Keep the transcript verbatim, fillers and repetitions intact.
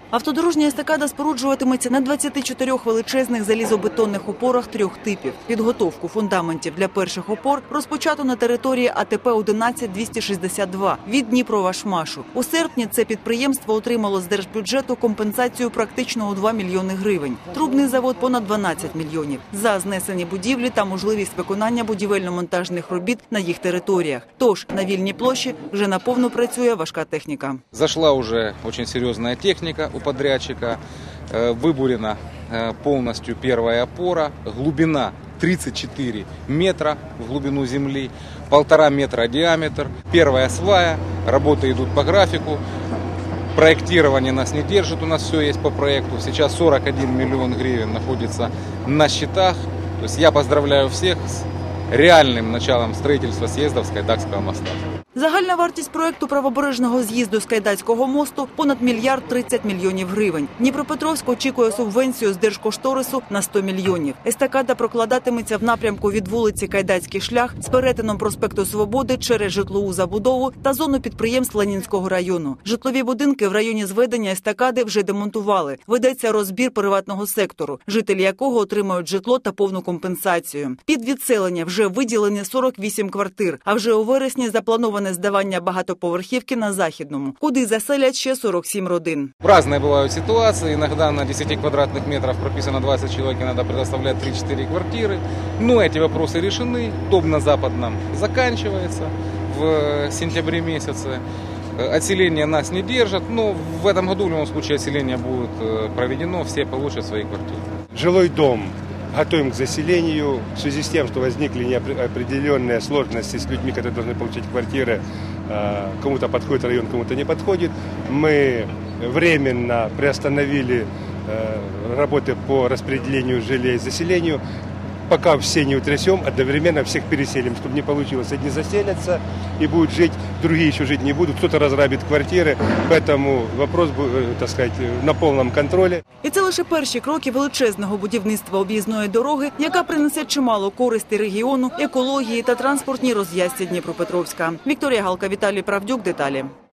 Автодорожня естакада споруджуватиметься на двадцяти чотирьох величезних залізобетонних опорах трьох типів. Підготовку фундаментів для перших опор розпочато на території А Т П одинадцять двісті шістдесят два від Дніпровашмашу. У серпні це підприємство отримало з держбюджету компенсацію практично у два мільйони гривень. Трубний завод – понад дванадцять мільйонів. За знесені будівлі та можливість виконання будівельно-монтажних робіт на їх територіях. Тож на вільній площі вже наповну працює важка техніка. Зашла уже очень серьезная техника у подрядчика, выбурена полностью первая опора, глубина тридцать четыре метра в глубину земли, полтора метра диаметр, первая свая, работы идут по графику, проектирование нас не держит, у нас все есть по проекту, сейчас сорок один миллион гривен находится на счетах, то есть я поздравляю всех с реальным началом строительства съездов Скайдакского моста. Загальна вартість проєкту правобережного з'їзду Скайдацького мосту – понад мільярд тридцять мільйонів гривень. Дніпропетровськ очікує субвенцію з держкошторису на сто мільйонів. Естакада прокладатиметься в напрямку від вулиці Кайдацький шлях з перетином проспекту Свободи через житлову забудову та зону підприємств Ленінського району. Житлові будинки в районі зведення естакади вже демонтували. Ведеться розбір приватного сектору, жителі якого отримають житло та повну компенсацію. Під відселення вже виділені сорок вісім квартир, а вже у вересні заплановане здавання багатоповерхівки на Західному, куди заселять ще сорок сім родин. Разные бывают ситуации. Иногда на десяти квадратных метрах прописано двадцать человек, и надо предоставлять три-четыре квартиры. Но эти вопросы решены. Дом на Западном заканчивается в сентябре месяце. Отселение нас не держат, но в этом году в любом случае отселение будет проведено, все получат свои квартиры. Жилой дом готовим к заселению. В связи с тем, что возникли определенные сложности с людьми, которые должны получить квартиры, кому-то подходит район, кому-то не подходит, мы временно приостановили работы по распределению жилья и заселению. Пока все не утрясем, одновременно всех переселим, чтобы не получилось. Одни заселятся и будут жить, другие еще жить не будут. Кто-то разграбит квартиры, поэтому вопрос, так сказать, на повному контролі. І це лише перші кроки величезного будівництва об'їзної дороги, яка принесе чимало користі регіону, екології та транспортній роз'язці Дніпропетровська. Вікторія Галка, Віталій Правдюк. Деталі.